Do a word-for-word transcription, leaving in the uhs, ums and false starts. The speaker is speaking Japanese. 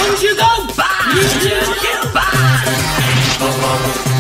よんじゅうごバーンにじゅうきゅうバーン